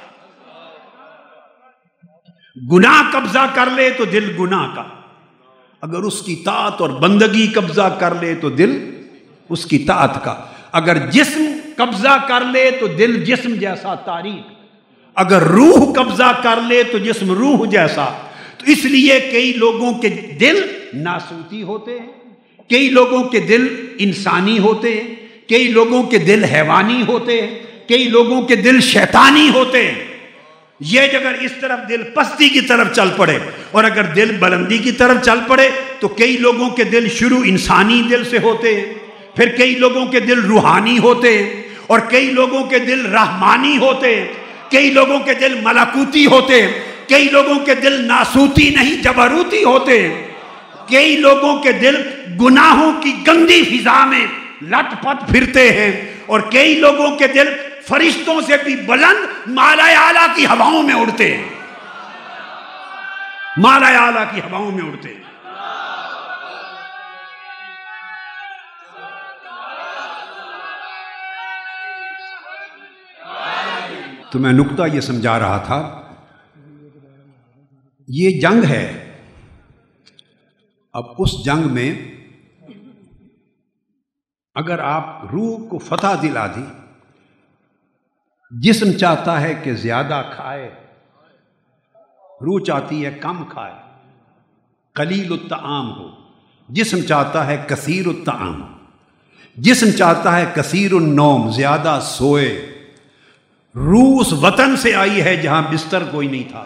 گناہ قبضہ کر لے تو دل گناہ کا, اگر اس کی طاعت اور بندگی قبضہ کر لے تو دل اس کی طاعت کا. اگر جسم قبضہ کر لے تو دل جسم جیسا تاریک, اگر روح قبضہ کر لے تو جسم روح جیسا. تو اس لیے کئی لوگوں کے دل ناسوتی ہوتے ہیں, کئی لوگوں کے دل انسانی ہوتے ہیں, کئی لوگوں کے دل حیوانی ہوتے ہیں, کئی لوگوں کے دل شیطانی ہوتے ہیں. یہ اگر اس طرف دل پستی کی طرف چل پڑے اور اگر دل بلندی کی طرف چل پڑے تو کئی لوگوں کے دل شروع انسانی دل سے ہوتے ہیں, پھر کئی لوگوں کے دل روحانی ہوتے ہیں, اور کئی لوگوں کے دل رحمانی ہوتے ہیں, کئی لوگوں کے دل ملکوتی ہوتے ہیں, کئی لوگوں کے دل ناسوتی نہیں جبروتی ہوتے ہیں, کئی لوگوں کے دل گناہوں کی گندی فضا میں لٹ پٹ پھرتے ہیں, اور کئی لوگوں کے دل فرشتوں سے بھی بلند مالا اعلیٰ کی ہواؤں میں اڑتے ہیں, مالا اعلیٰ کی ہواؤں میں اڑتے ہیں. تو میں نکتہ یہ سمجھا رہا تھا, یہ جنگ ہے. اب اس جنگ میں اگر آپ روح کو فتح دلا دی, جسم چاہتا ہے کہ زیادہ کھائے, روح چاہتی ہے کم کھائے, قلیل الطعام ہو. جسم چاہتا ہے کثیر الطعام, جسم چاہتا ہے کثیر النوم, زیادہ سوئے. روح اس وطن سے آئی ہے جہاں بستر کوئی نہیں تھا,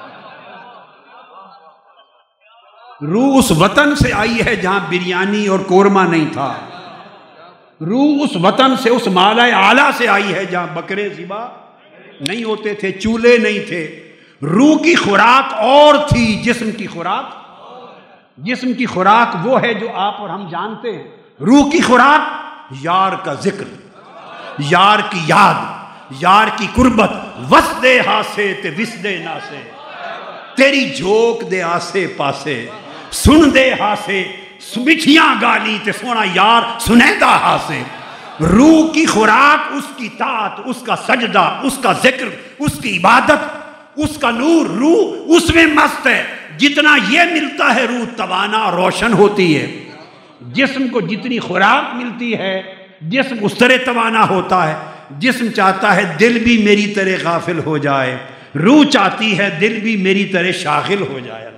روح اس وطن سے آئی ہے جہاں بریانی اور قورمہ نہیں تھا, روح اس وطن سے, اس مالا اعلیٰ سے آئی ہے جہاں بکرے ذبح نہیں ہوتے تھے, چولہے نہیں تھے. روح کی خوراک اور تھی, جسم کی خوراک, جسم کی خوراک وہ ہے جو آپ اور ہم جانتے ہیں. روح کی خوراک یار کا ذکر, یار کی یاد, یار کی قربت. وس دے ہاسے تے وس دے ناسے, تیری جھوک دے آسے پاسے, سن دے ہاسے مٹھیاں گالی تے سونا یار سنیدہ ہاسے. روح کی خوراک اس کی طاعت, اس کا سجدہ, اس کا ذکر, اس کی عبادت, اس کا نور. روح اس میں مست ہے. جتنا یہ ملتا ہے روح توانا روشن ہوتی ہے. جسم کو جتنی خوراک ملتی ہے جسم اس طرح توانا ہوتا ہے. جسم چاہتا ہے دل بھی میری طرح غافل ہو جائے, روح چاہتی ہے دل بھی میری طرح شاغل ہو جائے. اللہ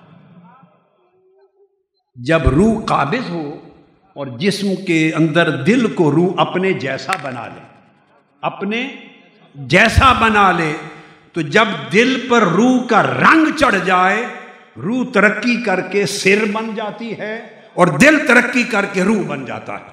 جب روح قابض ہو اور جسم کے اندر دل کو روح اپنے جیسا بنا لے, اپنے جیسا بنا لے, تو جب دل پر روح کا رنگ چڑھ جائے, روح ترقی کر کے سر بن جاتی ہے اور دل ترقی کر کے روح بن جاتا ہے.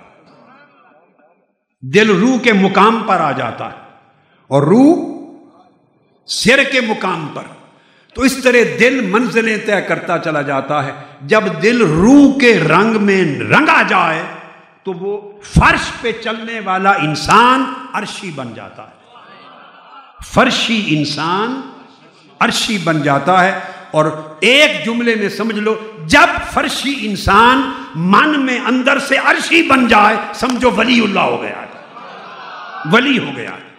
دل روح کے مقام پر آ جاتا ہے اور روح سر کے مقام پر. تو اس طرح دل منزلیں طے کرتا چلا جاتا ہے. جب دل روح کے رنگ میں رنگا جائے تو وہ فرش پہ چلنے والا انسان عرشی بن جاتا ہے، فرشی انسان عرشی بن جاتا ہے۔ اور ایک جملے میں سمجھ لو، جب فرشی انسان من میں اندر سے عرشی بن جائے سمجھو ولی اللہ ہو گیا ہے، ولی ہو گیا ہے۔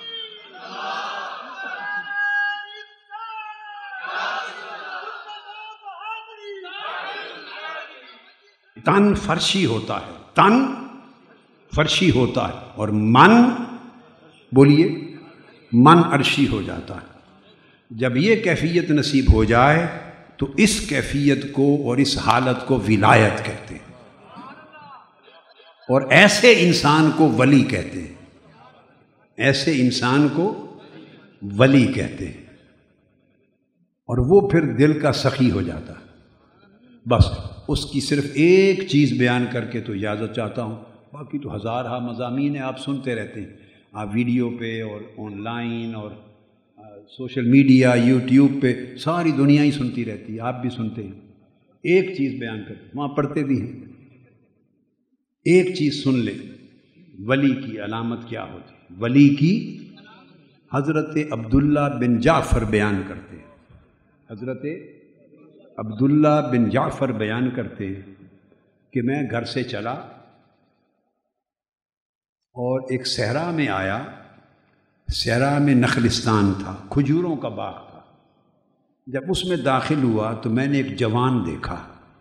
تن فرشی ہوتا ہے، تن فرشی ہوتا ہے، اور من بولیے من عرشی ہو جاتا ہے۔ جب یہ کیفیت نصیب ہو جائے تو اس کیفیت کو اور اس حالت کو ولایت کہتے ہیں، اور ایسے انسان کو ولی کہتے ہیں، ایسے انسان کو ولی کہتے ہیں، اور وہ پھر دل کا سخی ہو جاتا ہے۔ بس اس کی صرف ایک چیز بیان کر کے تو اجازت چاہتا ہوں، باقی تو ہزارہ مضامین ہیں، آپ سنتے رہتے ہیں، آپ ویڈیو پہ اور آن لائن اور سوشل میڈیا یوٹیوب پہ ساری دنیا ہی سنتی رہتی ہے، آپ بھی سنتے ہیں۔ ایک چیز بیان کرتے وہاں پڑھتے بھی ہیں، ایک چیز سن لیں، ولی کی علامت کیا ہوتی ہے؟ ولی کی حضرت عبداللہ بن جعفر بیان کرتے ہیں، حضرت عبداللہ بن جعفر بیان کرتے ہیں کہ میں گھر سے چلا اور ایک صحرا میں آیا، صحرا میں نخلستان تھا، کھجوروں کا باغ تھا۔ جب اس میں داخل ہوا تو میں نے ایک جوان دیکھا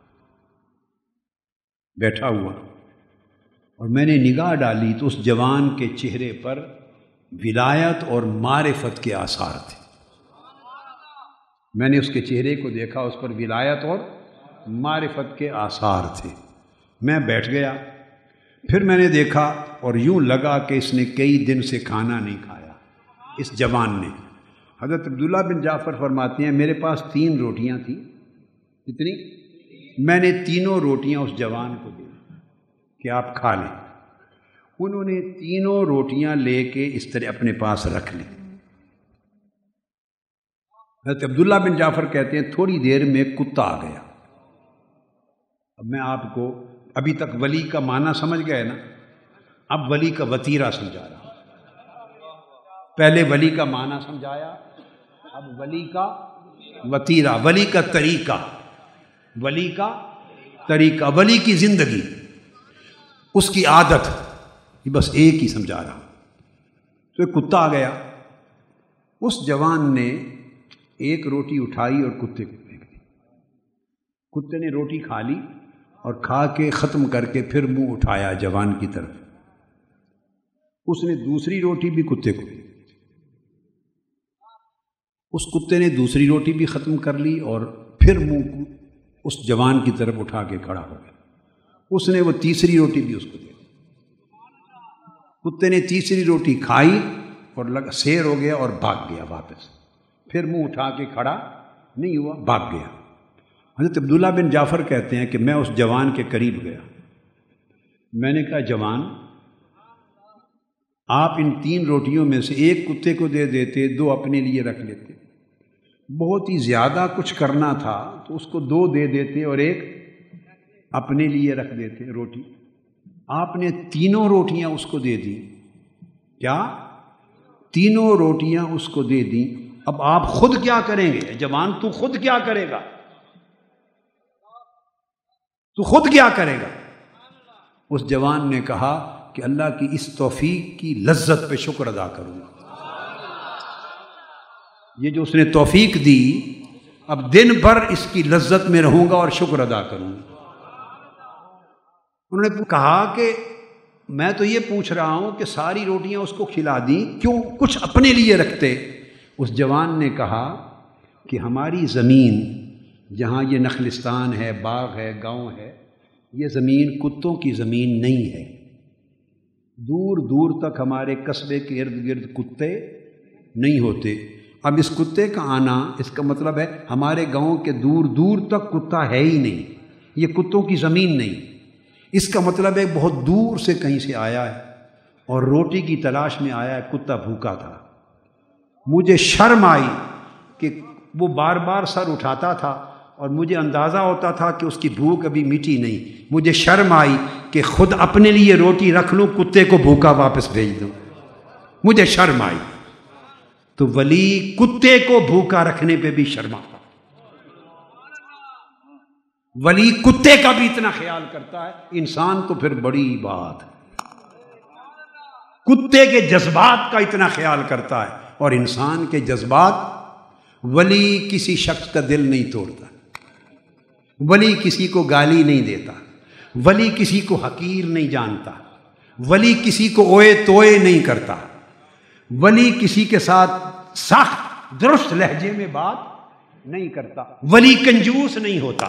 بیٹھا ہوا، اور میں نے نگاہ ڈالی تو اس جوان کے چہرے پر ولایت اور معرفت کے آثار تھے۔ میں نے اس کے چہرے کو دیکھا، اس پر ولایت اور معرفت کے آثار تھے۔ میں بیٹھ گیا، پھر میں نے دیکھا اور یوں لگا کہ اس نے کئی دن سے کھانا نہیں کھایا، اس جوان نے۔ حضرت عبداللہ بن جعفر فرماتے ہیں میرے پاس تین روٹیاں تھیں، کتنی؟ میں نے تینوں روٹیاں اس جوان کو دی کہ آپ کھا لیں۔ انہوں نے تینوں روٹیاں لے کے اس طرح اپنے پاس رکھ لیں۔ حضرت عبداللہ بن جعفر کہتے ہیں تھوڑی دیر میں کتا آ گیا۔ اب میں آپ کو ابھی تک ولی کا معنی سمجھ گئے نا، اب ولی کا وتیرہ سمجھا رہا ہوں۔ پہلے ولی کا معنی سمجھایا، اب ولی کا وتیرہ، ولی کا طریقہ، ولی کا طریقہ، ولی کی زندگی، اس کی عادت، یہ بس ایک ہی سمجھا رہا ہوں۔ تو ایک کتا آ گیا، اس جوان نے ایک روٹی اٹھائی اور کتے کو پھینک دی۔ کتے نے روٹی کھا لی اور کھا کے ختم کر کے پھر منہ اٹھایا جوان کی طرف، اس نے دوسری روٹی بھی کتے کو دی، اس کتے نے دوسری روٹی بھی ختم کر لی اور پھر منہ اس جوان کی طرف اٹھا کے کھڑا ہو گیا، اس نے وہ تیسری روٹی بھی اس کو دی۔ کتے نے تیسری روٹی کھائی اور لگا سیر ہو گیا اور بھاگ گیا واپس، پھر منہ اٹھا کے کھڑا نہیں ہوا، بھاگ گیا۔ حضرت عبداللہ بن جعفر کہتے ہیں کہ میں اس جوان کے قریب گیا، میں نے کہا جوان آپ ان تین روٹیوں میں سے ایک کتے کو دے دیتے، دو اپنے لیے رکھ لیتے، بہت ہی زیادہ کچھ کرنا تھا تو اس کو دو دے دیتے اور ایک اپنے لیے رکھ دیتے روٹی، آپ نے تینوں روٹیاں اس کو دے دیں۔ کیا؟ تینوں روٹیاں اس کو دے دیں۔ اب آپ خود کیا کریں گے؟ جوان تو خود کیا کرے گا؟ تو خود کیا کرے گا؟ اس جوان نے کہا کہ اللہ کی اس توفیق کی لذت پہ شکر ادا کروں گا، یہ جو اس نے توفیق دی اب دن بھر اس کی لذت میں رہوں گا اور شکر ادا کروں گا۔ انہوں نے کہا کہ میں تو یہ پوچھ رہا ہوں کہ ساری روٹیاں اس کو کھلا دیں، کیوں کچھ اپنے لیے رکھتے؟ اس جوان نے کہا کہ ہماری زمین جہاں یہ نخلستان ہے، باغ ہے، گاؤں ہے، یہ زمین کتوں کی زمین نہیں ہے، دور دور تک ہمارے قصبے کے ارد گرد کتے نہیں ہوتے۔ اب اس کتے کا آنا اس کا مطلب ہے ہمارے گاؤں کے دور دور تک کتا ہے ہی نہیں، یہ کتوں کی زمین نہیں، اس کا مطلب ہے بہت دور سے کہیں سے آیا ہے اور روٹی کی تلاش میں آیا ہے، کتا بھوکا تھا۔ مجھے شرم آئی کہ وہ بار بار سر اٹھاتا تھا اور مجھے اندازہ ہوتا تھا کہ اس کی بھوک ابھی مٹی نہیں، مجھے شرم آئی کہ خود اپنے لیے روٹی رکھ لوں، کتے کو بھوکا واپس بھیج دوں، مجھے شرم آئی۔ تو ولی کتے کو بھوکا رکھنے پہ بھی شرماتا، ولی کتے کا بھی اتنا خیال کرتا ہے، انسان تو پھر بڑی بات ہے، کتے کے جذبات کا اتنا خیال کرتا ہے، اور انسان کے جذبات، ولی کسی شخص کا دل نہیں توڑتا، ولی کسی کو گالی نہیں دیتا، ولی کسی کو حقیر نہیں جانتا، ولی کسی کو اوئے توئے نہیں کرتا، ولی کسی کے ساتھ سخت درست لہجے میں بات نہیں کرتا، ولی کنجوس نہیں ہوتا۔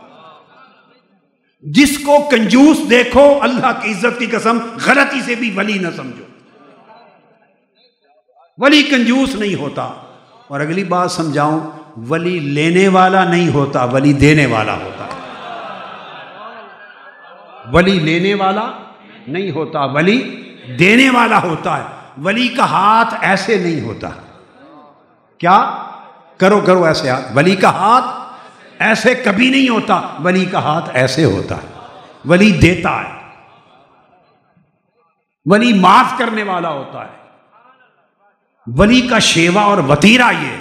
جس کو کنجوس دیکھو اللہ کی عزت کی قسم غلطی سے بھی ولی نہ سمجھو، ولی کنجوس نہیں ہوتا۔ اور اگلی بات سمجھاؤں، ولی لینے والا نہیں ہوتا، ولی دینے والا ہوتا ہے۔ ولی لینے والا نہیں ہوتا، ولی دینے والا ہوتا ہے۔ ولی کا ہاتھ ایسے نہیں ہوتا، کیا کرو کرو ایسے ہاتھ، ولی کا ہاتھ ایسے کبھی نہیں ہوتا، ولی کا ہاتھ ایسے ہوتا ہے، ولی دیتا ہے، ولی معاف کرنے والا ہوتا ہے۔ ولی کا شیوا اور وتیرہ یہ،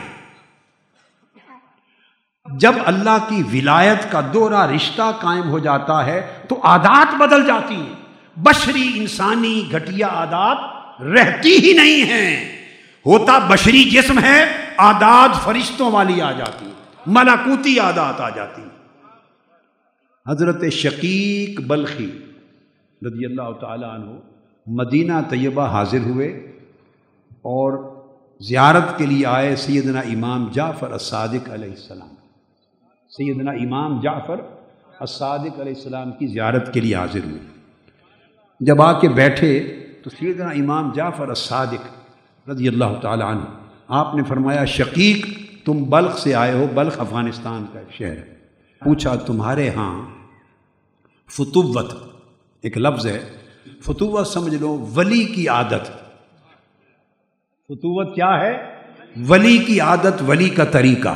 جب اللہ کی ولایت کا دوہرا رشتہ قائم ہو جاتا ہے تو عادات بدل جاتی ہیں، بشری انسانی گھٹیا عادات رہتی ہی نہیں ہیں، ہوتا بشری جسم ہے، عادات فرشتوں والی آ جاتی ہیں، ملکوتی عادات آ جاتی ہیں۔ حضرت شقیق بلخی رضی اللہ تعالی عنہ مدینہ طیبہ حاضر ہوئے اور زیارت کے لیے آئے سیدنا امام جعفر الصادق علیہ السلام، سیدنا امام جعفر الصادق علیہ السلام کی زیارت کے لیے حاضر ہوئے۔ جب آ کے بیٹھے تو سیدنا امام جعفر الصادق رضی اللہ تعالی عنہ آپ نے فرمایا، شقیق تم بلخ سے آئے ہو، بلخ افغانستان کا ایک شہر ہے، پوچھا تمہارے ہاں فتوت ایک لفظ ہے، فتوت سمجھ لو ولی کی عادت، فتوت کیا ہے؟ ولی کی عادت، ولی کا طریقہ،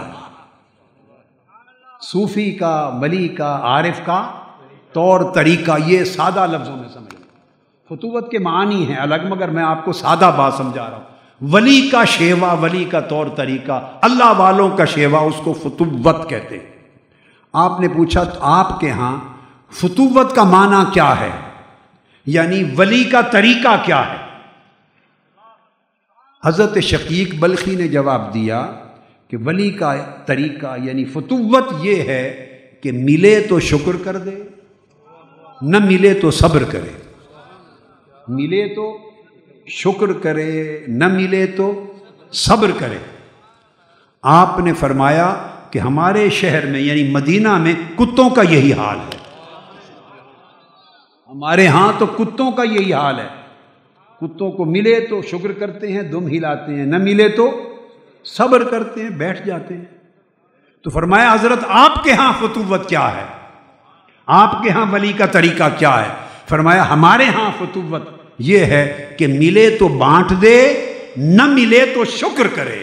صوفی کا، ولی کا، عارف کا طور طریقہ، یہ سادہ لفظوں میں سمجھ لو۔ فتوت کے معنی ہیں الگ، مگر میں آپ کو سادہ بات سمجھا رہا ہوں۔ ولی کا شیوا، ولی کا طور طریقہ، اللہ والوں کا شیوا، اس کو فتوت کہتے ہیں۔ آپ نے پوچھا تو آپ کے ہاں فتوت کا معنی کیا ہے، یعنی ولی کا طریقہ کیا ہے؟ حضرت شقیق بلخی نے جواب دیا کہ ولی کا طریقہ یعنی فتوت یہ ہے کہ ملے تو شکر کر دے، نہ ملے تو صبر کرے، ملے تو شکر کرے، نہ ملے تو صبر کرے۔ آپ نے فرمایا کہ ہمارے شہر میں یعنی مدینہ میں کتوں کا یہی حال ہے، ہمارے ہاں تو کتوں کا یہی حال ہے، کتوں کو ملے تو شکر کرتے ہیں، دم ہلاتے ہیں، نہ ملے تو صبر کرتے ہیں، بیٹھ جاتے ہیں۔ تو فرمایا حضرت آپ کے ہاں فتوت کیا ہے، آپ کے ہاں ولی کا طریقہ کیا ہے؟ فرمایا ہمارے ہاں فتوت یہ ہے کہ ملے تو بانٹ دے، نہ ملے تو شکر کرے،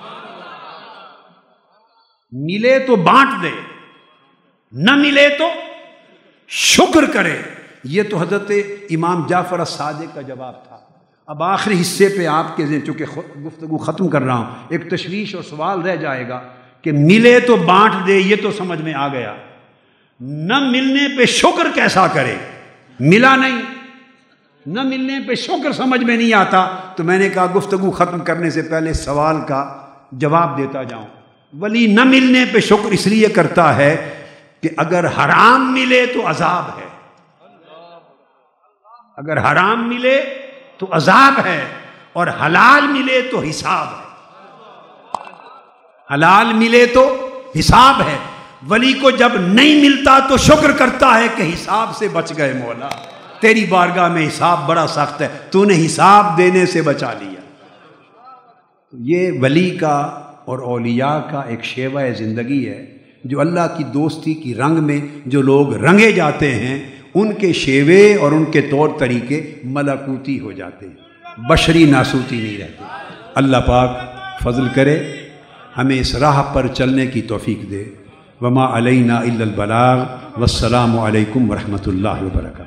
ملے تو بانٹ دے، نہ ملے تو شکر کرے۔ یہ تو حضرت امام جعفر الصادق کا جواب تھا۔ اب آخری حصے پہ آپ کے ذہن، چونکہ گفتگو ختم کر رہا ہوں، ایک تشویش اور سوال رہ جائے گا کہ ملے تو بانٹ دے، یہ تو سمجھ میں آ گیا، نہ ملنے پہ شکر کیسا کرے؟ ملا نہیں، نہ ملنے پہ شکر سمجھ میں نہیں آتا۔ تو میں نے کہا گفتگو ختم کرنے سے پہلے سوال کا جواب دیتا جاؤں۔ ولی نہ ملنے پہ شکر اس لیے کرتا ہے کہ اگر حرام ملے تو عذاب ہے، اگر حرام ملے تو عذاب ہے، اور حلال ملے تو حساب ہے، حلال ملے تو حساب ہے۔ ولی کو جب نہیں ملتا تو شکر کرتا ہے کہ حساب سے بچ گئے، مولا تیری بارگاہ میں حساب بڑا سخت ہے، تو نے حساب دینے سے بچا لیا۔ یہ ولی کا اور اولیاء کا ایک شیوہ زندگی ہے، جو اللہ کی دوستی کی رنگ میں جو لوگ رنگے جاتے ہیں، ان کے شیوے اور ان کے طور طریقے ملکوتی ہو جاتے ہیں، بشری ناسوتی نہیں رہتے۔ اللہ پاک فضل کرے، ہمیں اس راہ پر چلنے کی توفیق دے۔ وما علینا الا البلاغ، والسلام علیکم ورحمۃ اللہ وبرکاتہ۔